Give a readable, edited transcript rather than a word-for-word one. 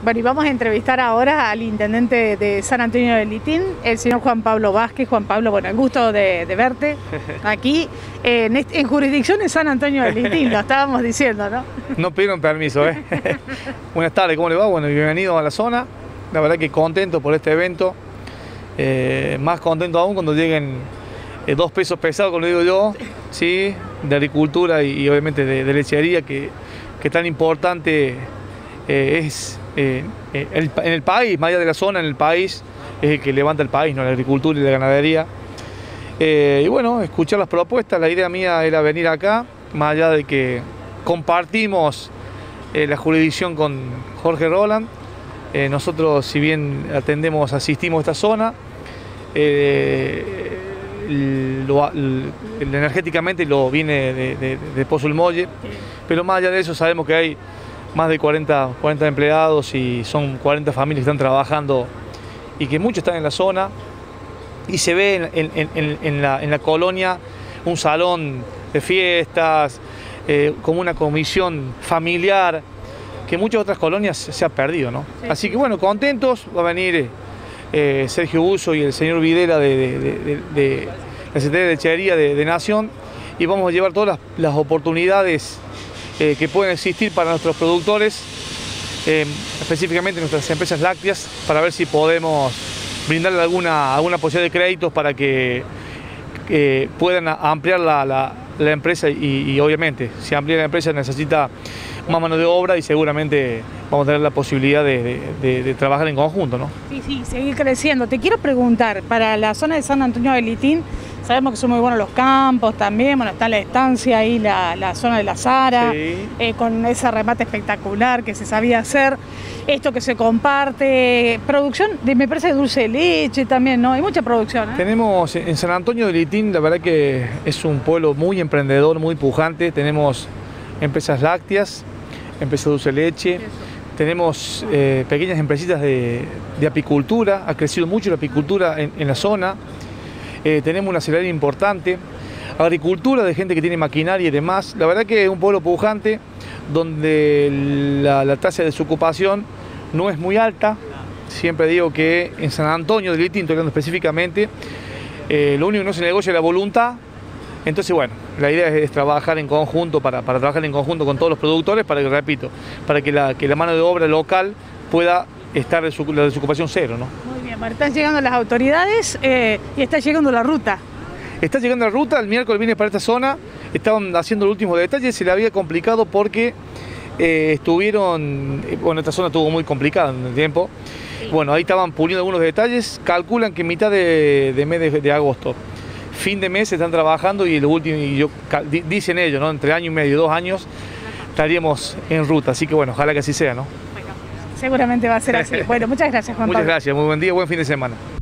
Bueno, y vamos a entrevistar ahora al intendente de San Antonio de Litín, el señor Juan Pablo Vázquez. Juan Pablo, bueno, el gusto de verte aquí en jurisdicción de San Antonio de Litín, lo estábamos diciendo, ¿no? No pidieron permiso, ¿eh? Buenas tardes, ¿cómo le va? Bueno, bienvenido a la zona. La verdad que contento por este evento. Más contento aún cuando lleguen 2 pesos pesados, como lo digo yo, ¿sí? De agricultura y obviamente de lechería, que tan importante es en el país, más allá de la zona, en el país, es el que levanta el país, ¿no? La agricultura y la ganadería. Y bueno, escuchar las propuestas. La idea mía era venir acá, más allá de que compartimos la jurisdicción con Jorge Roland. Nosotros, si bien asistimos a esta zona, energéticamente lo viene de Pozo El Molle, pero más allá de eso sabemos que hay más de 40 empleados y son 40 familias que están trabajando y que muchos están en la zona, y se ve en la colonia un salón de fiestas, como una comisión familiar, que en muchas otras colonias se ha perdido, ¿no? Sí. Así que bueno, contentos. Va a venir Sergio Buso y el señor Videla de la Secretaría de Lechería de Nación, y vamos a llevar todas las oportunidades que pueden existir para nuestros productores, específicamente nuestras empresas lácteas, para ver si podemos brindarle alguna posibilidad de créditos para que puedan ampliar la empresa, y obviamente si amplía la empresa necesita más mano de obra, y seguramente vamos a tener la posibilidad de trabajar en conjunto, ¿no? Sí, seguir creciendo. Te quiero preguntar, para la zona de San Antonio de Litín, sabemos que son muy buenos los campos también, bueno, está la estancia ahí, la zona de la Zara, sí, con ese remate espectacular que se sabía hacer, esto que se comparte, producción, me parece, de dulce de leche también, ¿no? Hay mucha producción, ¿eh? Tenemos en San Antonio de Litín, la verdad que es un pueblo muy emprendedor, muy pujante. Tenemos empresas lácteas, empresas de dulce de leche, tenemos pequeñas empresitas de apicultura. Ha crecido mucho la apicultura en la zona. Tenemos una aceleradora importante, agricultura de gente que tiene maquinaria y demás. La verdad que es un pueblo pujante donde la tasa de desocupación no es muy alta. Siempre digo que en San Antonio de Litín, hablando específicamente, lo único que no se negocia es la voluntad. Entonces, bueno, la idea es trabajar en conjunto, para trabajar en conjunto con todos los productores, para que, repito, para que la mano de obra local pueda estar la desocupación cero, ¿no? Muy bien, bueno, están llegando las autoridades y está llegando la ruta. Está llegando la ruta. El miércoles viene para esta zona. Estaban haciendo los últimos detalles. Se le había complicado porque bueno, esta zona estuvo muy complicada en el tiempo. Sí. Bueno, ahí estaban puliendo algunos detalles. Calculan que en mitad de mes de agosto, fin de mes, están trabajando, y lo último, dicen ellos, ¿no? Entre año y medio, 2 años, estaríamos en ruta. Así que bueno, ojalá que así sea, ¿no? Seguramente va a ser así. Bueno, muchas gracias, Juan Pablo. Muchas gracias, muy buen día, buen fin de semana.